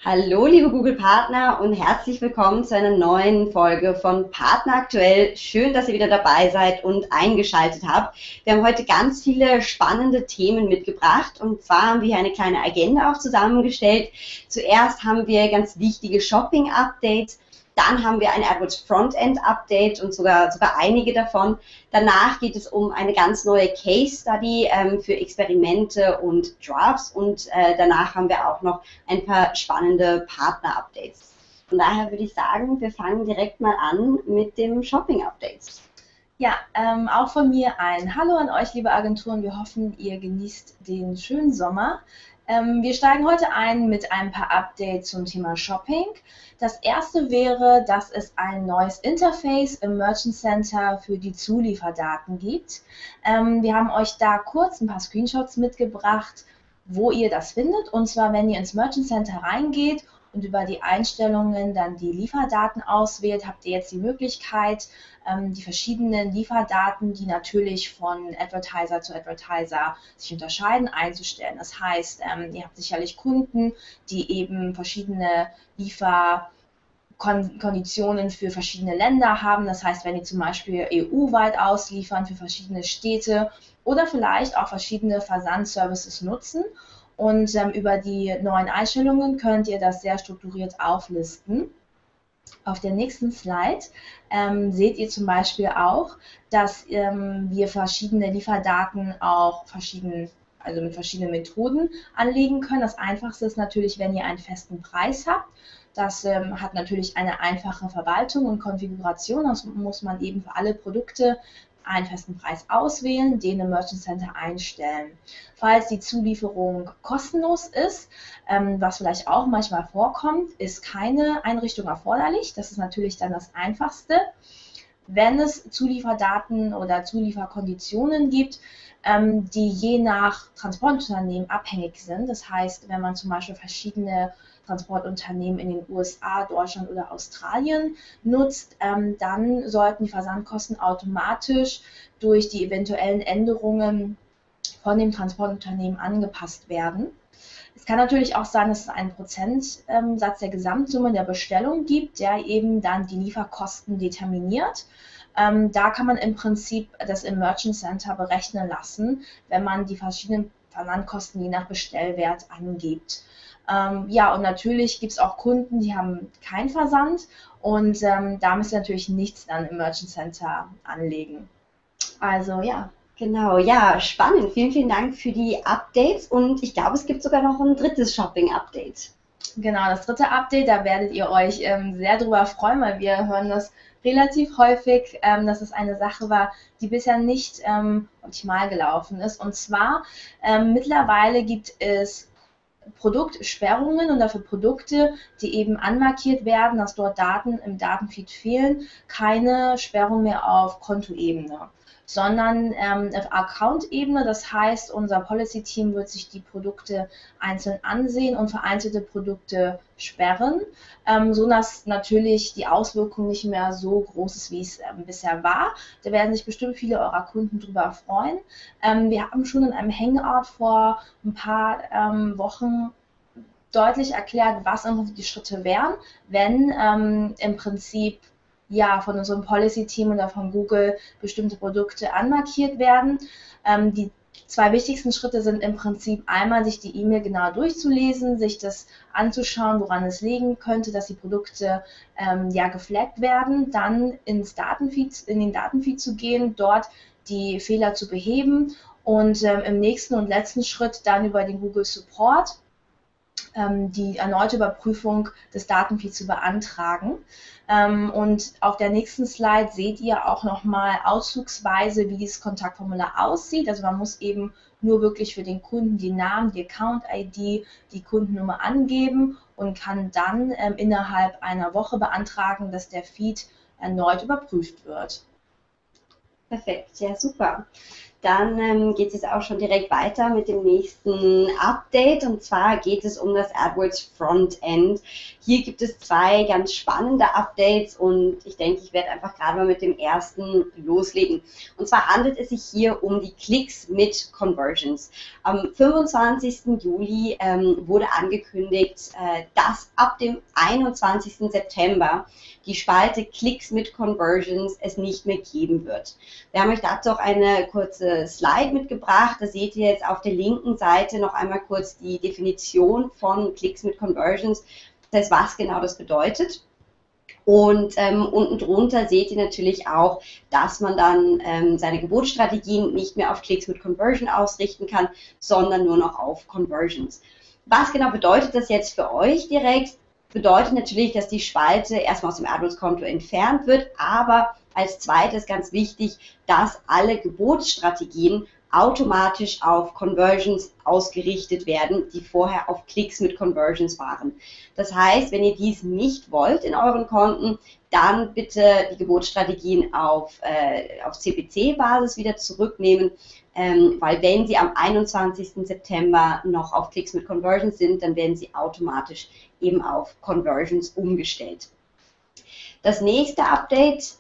Hallo, liebe Google-Partner und herzlich willkommen zu einer neuen Folge von Partner aktuell. Schön, dass ihr wieder dabei seid und eingeschaltet habt. Wir haben heute ganz viele spannende Themen mitgebracht und zwar haben wir hier eine kleine Agenda auch zusammengestellt. Zuerst haben wir ganz wichtige Shopping-Updates. Dann haben wir ein AdWords Frontend Update und sogar einige davon. Danach geht es um eine ganz neue Case Study für Experimente und Drafts und danach haben wir auch noch ein paar spannende Partner-Updates. Von daher würde ich sagen, wir fangen direkt mal an mit dem Shopping-Update. Ja, auch von mir ein Hallo an euch, liebe Agenturen. Wir hoffen, ihr genießt den schönen Sommer. Wir steigen heute ein mit ein paar Updates zum Thema Shopping. Das erste wäre, dass es ein neues Interface im Merchant Center für die Zulieferdaten gibt. Wir haben euch da kurz ein paar Screenshots mitgebracht, wo ihr das findet. Und zwar, wenn ihr ins Merchant Center reingeht und über die Einstellungen dann die Lieferdaten auswählt, habt ihr jetzt die Möglichkeit, die verschiedenen Lieferdaten, die natürlich von Advertiser zu Advertiser sich unterscheiden, einzustellen. Das heißt, ihr habt sicherlich Kunden, die eben verschiedene Lieferkonditionen für verschiedene Länder haben. Das heißt, wenn die zum Beispiel EU-weit ausliefern für verschiedene Städte oder vielleicht auch verschiedene Versandservices nutzen. Und über die neuen Einstellungen könnt ihr das sehr strukturiert auflisten. Auf der nächsten Slide seht ihr zum Beispiel auch, dass wir verschiedene Lieferdaten auch mit verschiedenen Methoden anlegen können. Das Einfachste ist natürlich, wenn ihr einen festen Preis habt. Das hat natürlich eine einfache Verwaltung und Konfiguration. Das muss man eben für alle Produkte einen festen Preis auswählen, den im Merchant Center einstellen. Falls die Zulieferung kostenlos ist, was vielleicht auch manchmal vorkommt, ist keine Einrichtung erforderlich. Das ist natürlich dann das Einfachste. Wenn es Zulieferdaten oder Zulieferkonditionen gibt, die je nach Transportunternehmen abhängig sind, das heißt, wenn man zum Beispiel verschiedene Transportunternehmen in den USA, Deutschland oder Australien nutzt, dann sollten die Versandkosten automatisch durch die eventuellen Änderungen von dem Transportunternehmen angepasst werden. Es kann natürlich auch sein, dass es einen Prozentsatz der Gesamtsumme der Bestellung gibt, der eben dann die Lieferkosten determiniert. Da kann man im Prinzip das im Merchant Center berechnen lassen, wenn man die verschiedenen Versandkosten je nach Bestellwert angibt. Ja, und natürlich gibt es auch Kunden, die haben keinen Versand und da müsst ihr natürlich nichts dann im Merchant Center anlegen. Also ja. Genau, ja, spannend. Vielen, vielen Dank für die Updates und ich glaube, es gibt sogar noch ein drittes Shopping-Update. Genau, das dritte Update, da werdet ihr euch sehr drüber freuen, weil wir hören das relativ häufig, dass es eine Sache war, die bisher nicht optimal gelaufen ist. Und zwar mittlerweile gibt es Produktsperrungen und dafür Produkte, die eben anmarkiert werden, dass dort Daten im Datenfeed fehlen, keine Sperrung mehr auf Kontoebene, sondern auf Account-Ebene. Das heißt, unser Policy-Team wird sich die Produkte einzeln ansehen und vereinzelte Produkte sperren, sodass natürlich die Auswirkung nicht mehr so groß ist, wie es bisher war. Da werden sich bestimmt viele eurer Kunden drüber freuen. Wir haben schon in einem Hangout vor ein paar Wochen deutlich erklärt, was im Prinzip die Schritte wären, wenn im Prinzip ja von unserem Policy-Team oder von Google bestimmte Produkte anmarkiert werden. Die zwei wichtigsten Schritte sind im Prinzip einmal, sich die E-Mail genau durchzulesen, sich das anzuschauen, woran es liegen könnte, dass die Produkte ja geflaggt werden, dann in den Datenfeed zu gehen, dort die Fehler zu beheben und im nächsten und letzten Schritt dann über den Google Support die erneute Überprüfung des Datenfeeds zu beantragen. Und auf der nächsten Slide seht ihr auch nochmal auszugsweise, wie dieses Kontaktformular aussieht. Also man muss eben nur wirklich für den Kunden die Namen, die Account-ID, die Kundennummer angeben und kann dann innerhalb einer Woche beantragen, dass der Feed erneut überprüft wird. Perfekt, ja super. Dann geht es jetzt auch schon direkt weiter mit dem nächsten Update, und zwar geht es um das AdWords Frontend. Hier gibt es zwei ganz spannende Updates und ich denke, ich werde einfach gerade mal mit dem ersten loslegen. Und zwar handelt es sich hier um die Klicks mit Conversions. Am 25. Juli wurde angekündigt, dass ab dem 21. September die Spalte Klicks mit Conversions es nicht mehr geben wird. Wir haben euch dazu auch eine kurze Slide mitgebracht. Da seht ihr jetzt auf der linken Seite noch einmal kurz die Definition von Klicks mit Conversions. Das heißt, was genau das bedeutet. Und unten drunter seht ihr natürlich auch, dass man dann seine Gebotsstrategien nicht mehr auf Klicks mit Conversion ausrichten kann, sondern nur noch auf Conversions. Was genau bedeutet das jetzt für euch direkt? Bedeutet natürlich, dass die Spalte erstmal aus dem AdWords-Konto entfernt wird, aber als zweites ganz wichtig, dass alle Gebotsstrategien automatisch auf Conversions ausgerichtet werden, die vorher auf Klicks mit Conversions waren. Das heißt, wenn ihr dies nicht wollt in euren Konten, dann bitte die Gebotsstrategien auf CPC-Basis wieder zurücknehmen, weil wenn sie am 21. September noch auf Klicks mit Conversions sind, dann werden sie automatisch eben auf Conversions umgestellt. Das nächste Update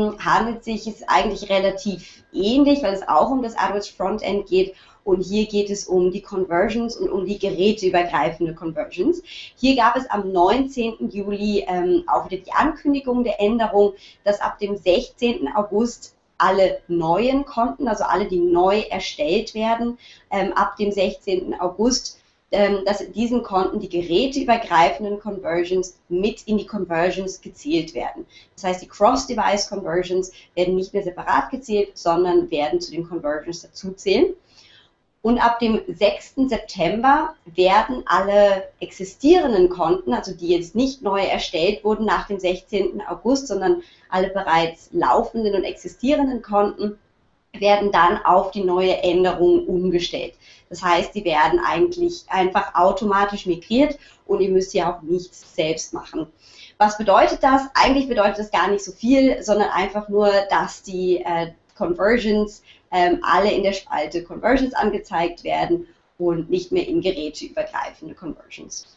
ist eigentlich relativ ähnlich, weil es auch um das AdWords Frontend geht. Und hier geht es um die Conversions und um die geräteübergreifende Conversions. Hier gab es am 19. Juli auch wieder die Ankündigung der Änderung, dass ab dem 16. August alle neuen Konten, also alle, die neu erstellt werden, ab dem 16. August, dass in diesen Konten die geräteübergreifenden Conversions mit in die Conversions gezählt werden. Das heißt, die Cross-Device-Conversions werden nicht mehr separat gezählt, sondern werden zu den Conversions dazuzählen. Und ab dem 6. September werden alle existierenden Konten, also die jetzt nicht neu erstellt wurden nach dem 16. August, sondern alle bereits laufenden und existierenden Konten, werden dann auf die neue Änderung umgestellt. Das heißt, sie werden eigentlich einfach automatisch migriert und ihr müsst ja auch nichts selbst machen. Was bedeutet das? Eigentlich bedeutet das gar nicht so viel, sondern einfach nur, dass die Conversions alle in der Spalte Conversions angezeigt werden und nicht mehr in geräteübergreifende Conversions.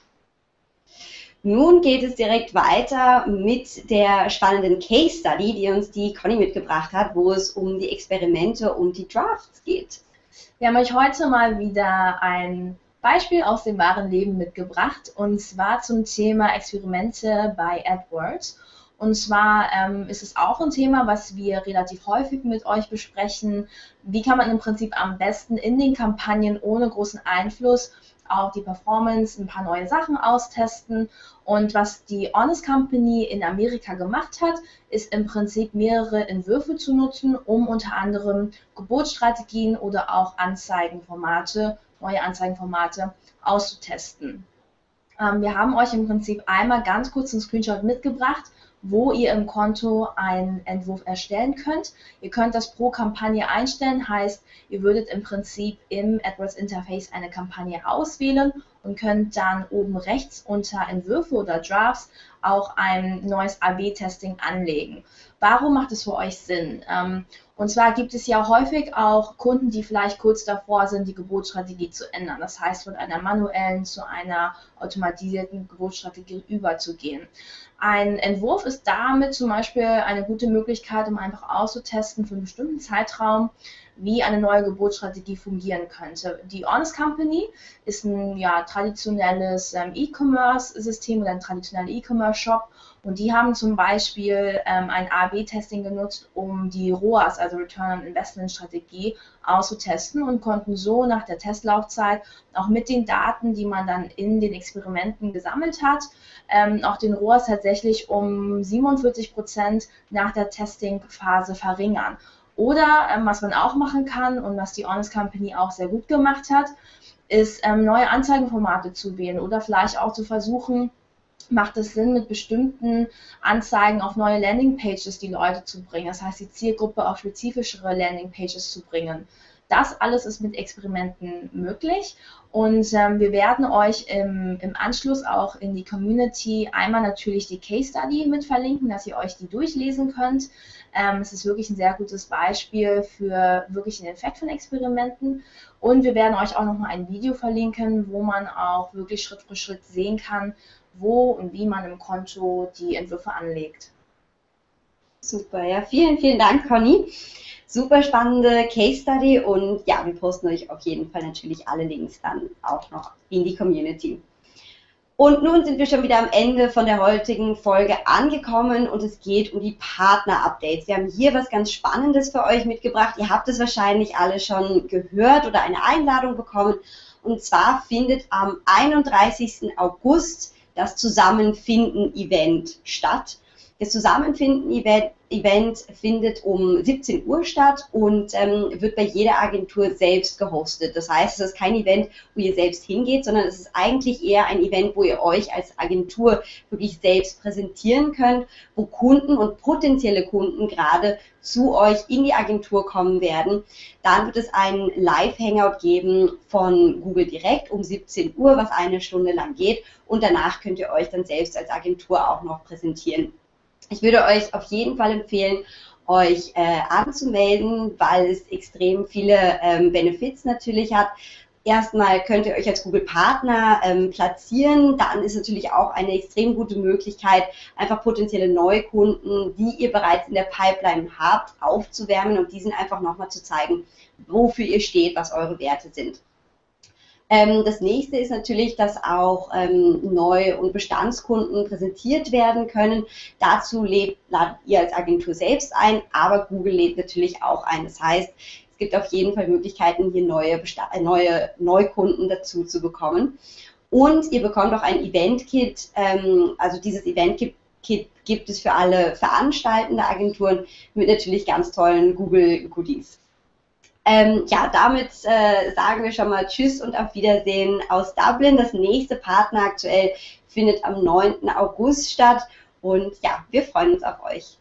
Nun geht es direkt weiter mit der spannenden Case Study, die uns die Conny mitgebracht hat, wo es um die Experimente und die Drafts geht. Wir haben euch heute mal wieder ein Beispiel aus dem wahren Leben mitgebracht, und zwar zum Thema Experimente bei AdWords. Und zwar ist es auch ein Thema, was wir relativ häufig mit euch besprechen. Wie kann man im Prinzip am besten in den Kampagnen ohne großen Einfluss auf die Performance ein paar neue Sachen austesten. Und was die Honest Company in Amerika gemacht hat, ist im Prinzip mehrere Entwürfe zu nutzen, um unter anderem Gebotsstrategien oder auch Anzeigenformate, neue Anzeigenformate auszutesten. Wir haben euch im Prinzip einmal ganz kurz einen Screenshot mitgebracht, wo ihr im Konto einen Entwurf erstellen könnt. Ihr könnt das pro Kampagne einstellen, heißt, ihr würdet im Prinzip im AdWords Interface eine Kampagne auswählen und könnt dann oben rechts unter Entwürfe oder Drafts auch ein neues AB-Testing anlegen. Warum macht es für euch Sinn? Und zwar gibt es ja häufig auch Kunden, die vielleicht kurz davor sind, die Gebotsstrategie zu ändern. Das heißt, von einer manuellen zu einer automatisierten Gebotsstrategie überzugehen. Ein Entwurf ist damit zum Beispiel eine gute Möglichkeit, um einfach auszutesten für einen bestimmten Zeitraum, wie eine neue Gebotsstrategie fungieren könnte. Die Honest Company ist ein traditionelles E-Commerce-System oder ein traditioneller E-Commerce-Shop, und die haben zum Beispiel ein A/B-Testing genutzt, um die ROAS, also Return on Investment Strategie, auszutesten, und konnten so nach der Testlaufzeit auch mit den Daten, die man dann in den Experimenten gesammelt hat, auch den ROAS tatsächlich um 47% nach der Testing-Phase verringern. Oder was man auch machen kann und was die Honest Company auch sehr gut gemacht hat, ist neue Anzeigenformate zu wählen oder vielleicht auch zu versuchen, macht es Sinn, mit bestimmten Anzeigen auf neue Landingpages die Leute zu bringen. Das heißt, die Zielgruppe auf spezifischere Landingpages zu bringen. Das alles ist mit Experimenten möglich. Und wir werden euch im Anschluss auch in die Community einmal natürlich die Case Study mit verlinken, dass ihr euch die durchlesen könnt. Es ist wirklich ein sehr gutes Beispiel für wirklich den Effekt von Experimenten. Und wir werden euch auch nochmal ein Video verlinken, wo man auch wirklich Schritt für Schritt sehen kann, wo und wie man im Konto die Entwürfe anlegt. Super, ja, vielen, vielen Dank, Conny. Super spannende Case Study und ja, wir posten euch auf jeden Fall natürlich alle Links dann auch noch in die Community. Und nun sind wir schon wieder am Ende von der heutigen Folge angekommen und es geht um die Partner-Updates. Wir haben hier was ganz Spannendes für euch mitgebracht. Ihr habt es wahrscheinlich alle schon gehört oder eine Einladung bekommen. Und zwar findet am 31. August das Zusammenfinden-Event statt. Das Zusammenfinden-Event findet um 17 Uhr statt und wird bei jeder Agentur selbst gehostet. Das heißt, es ist kein Event, wo ihr selbst hingeht, sondern es ist eigentlich eher ein Event, wo ihr euch als Agentur wirklich selbst präsentieren könnt, wo Kunden und potenzielle Kunden gerade zu euch in die Agentur kommen werden. Dann wird es einen Live-Hangout geben von Google Direkt um 17 Uhr, was eine Stunde lang geht und danach könnt ihr euch dann selbst als Agentur auch noch präsentieren. Ich würde euch auf jeden Fall empfehlen, euch anzumelden, weil es extrem viele Benefits natürlich hat. Erstmal könnt ihr euch als Google-Partner platzieren. Dann ist natürlich auch eine extrem gute Möglichkeit, einfach potenzielle Neukunden, die ihr bereits in der Pipeline habt, aufzuwärmen und diesen einfach nochmal zu zeigen, wofür ihr steht, was eure Werte sind. Das nächste ist natürlich, dass auch Neu- und Bestandskunden präsentiert werden können. Dazu ladet ihr als Agentur selbst ein, aber Google lädt natürlich auch ein. Das heißt, es gibt auf jeden Fall Möglichkeiten, hier neue Neukunden dazu zu bekommen. Und ihr bekommt auch ein Event-Kit. Also dieses Event-Kit gibt es für alle veranstaltende Agenturen mit natürlich ganz tollen Google-Goodies. Ja, damit sagen wir schon mal Tschüss und auf Wiedersehen aus Dublin. Das nächste Partner aktuell findet am 9. August statt und ja, wir freuen uns auf euch.